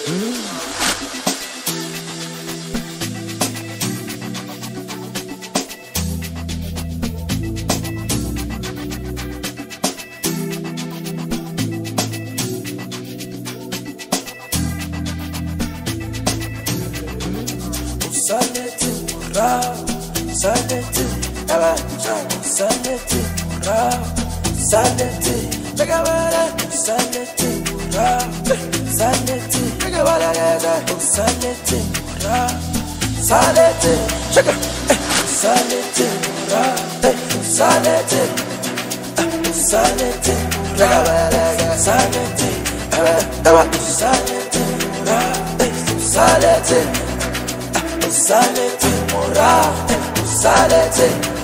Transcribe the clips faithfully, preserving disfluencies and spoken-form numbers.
Salete, mora, salete, aba, salete, mora, salete, chagabara, salete, mora, salete, chagabara, salete, mora, salete, chaga, salete, mora, salete, salete, chagabara, salete, aba, salete, mora, salete. Salete mora, salete,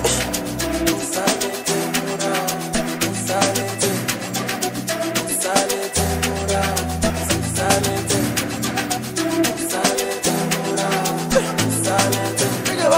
salete mora, salete, salete mora, salete, salete mora, salete,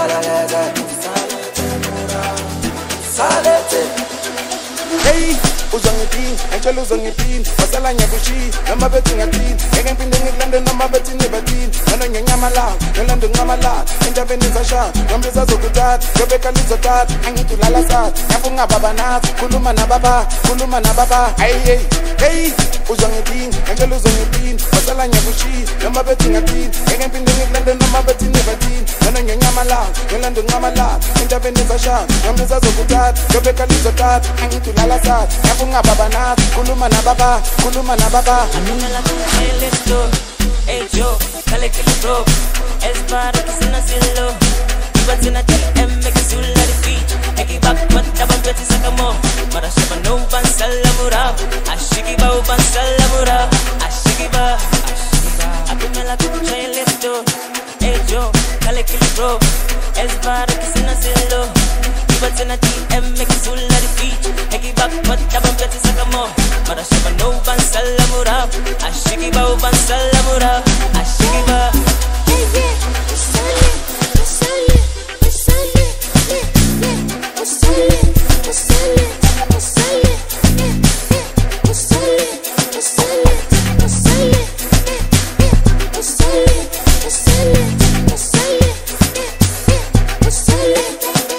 salete mora, salete. Hey, uzangiphini, angicela uzangiphini, wasala ngiyakushila, noma bethi ngiyaphila, ngeke ngiphinde ngikulande noma bethi nibathini, mina ngiyamalanga, ngilanda ngiqamalanga, endabeni izashaya, noma izazokuthatha, ngiyobeka lizothatha, angithi ulala sathi, ngiyafunga baba nathi, khuluma nababa, khuluma nababa, hey hey, hey, uzangiphini, angicela uzangiphini, wasala ngiyakushila, noma bethi ngiyaphila, ngeke ngiphinde ngikulande noma bethi nibathini, mina ngiyamalanga, ngilanda ngiqamalanga, endabeni izashaya, noma izazokuthatha, ngiyobeka lizothatha, angithi ulala sathi, ngiyafunga baba nathi, khuluma nababa, khuluma nababa. Amina let's go, hey Joe, kale kile bro, es para que se nacilo, iba tena T M que se la defeat, eki bak mata bambeti sakamo, mara shaba no ban salamura, ashiki ba ban salamura, ashiki ba, amina la let's go, hey Joe, kale kile bro, es para que se nacilo. But in a T M make it la defeat. Eki bak mata bambeti sakamo. Mara shaba no ban salamura. Ashiki ba ban salamura. Ashiki ba. Yeah yeah. Usale, usale, usale, yeah yeah. Usale, usale, usale, yeah yeah. Usale, usale, usale, yeah yeah. Usale, usale, usale, yeah yeah. Usale.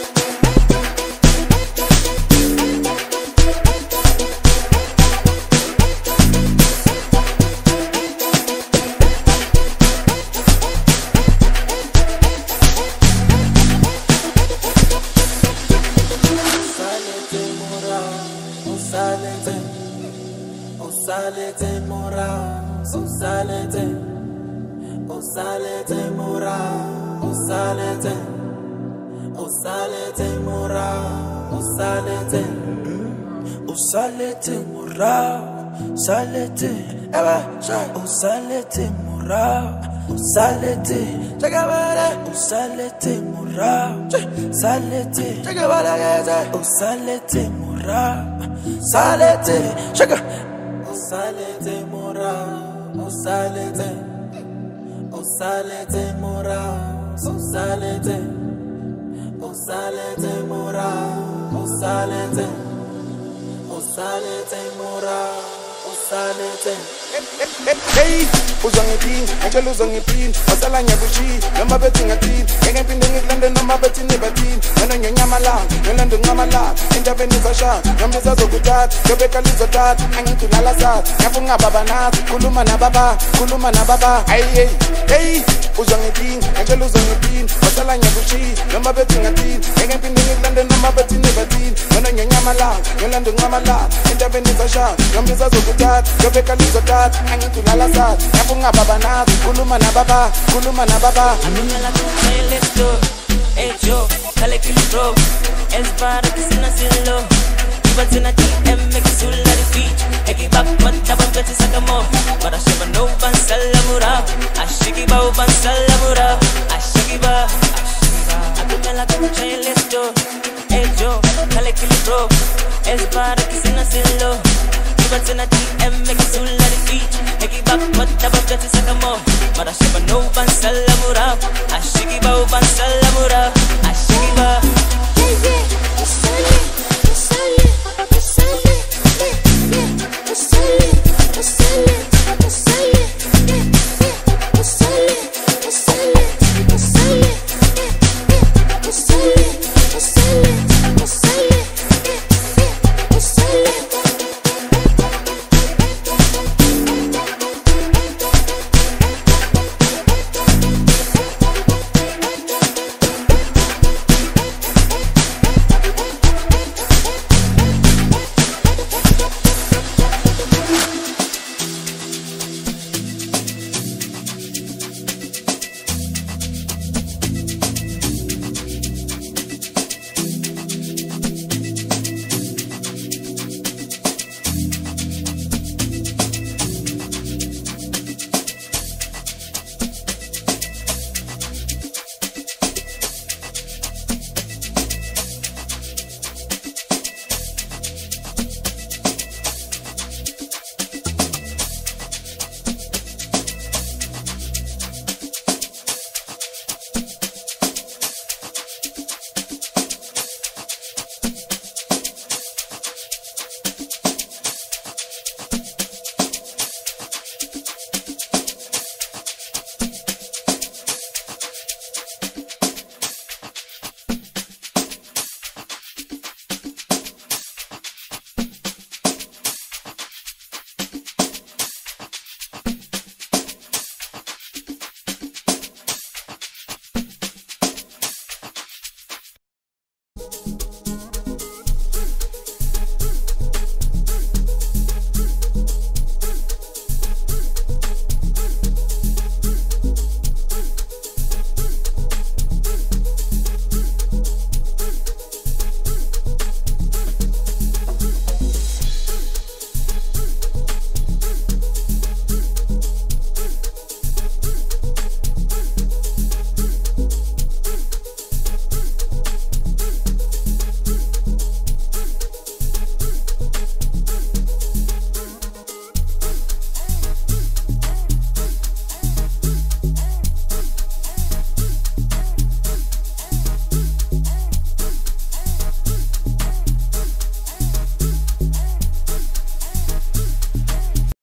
Salete mora, so salete, o salete mora, o salete, o salete mora, o salete, o salete mora, salete, eba, o salete mora, o salete, chagabara, o salete mora, salete, chagabara, o salete mora, salete, chaga. Salete mora, o salete, o salete mora, o salete, o salete mora, o salete, o salete mora, o salete. Hey, uzangiphini, angicela uzangiphini, wasala ngiyakushila, noma bethi ngiyaphila, ngeke ngiphinde ngikulande noma bethi nibathini, mina ngiyamalanga, ngilanda ngiqamalanga, endabeni izashaya, noma izazokuthatha, ngiyobeka lizothatha, angithi ulala sathi, ngiyafunga baba nathi, khuluma nababa, khuluma nababa, hey hey, hey, uzangiphini, angicela uzangiphini, wasala ngiyakushila, noma bethi ngiyaphila, ngeke ngiphinde ngikulande noma bethi nibathini, mina ngiyamalanga, ngilanda ngiqamalanga, endabeni izashaya, noma izazokuthatha, ngiyobeka lizothatha, angithi ulala sathi, ngiyafunga baba nathi, khuluma nababa, khuluma nababa. Amina la let's go, hey Joe, kale kile bro, es para que se nacilo. Iba tena T M make it la defeat. Eki bak mata bambeti sakamo. Mara shaba no ban salamura. Ashiki ba ban salamura. Ashiki ba, amina la let's go, hey Joe, kale kile bro, es para que se nacilo. Iba tena T M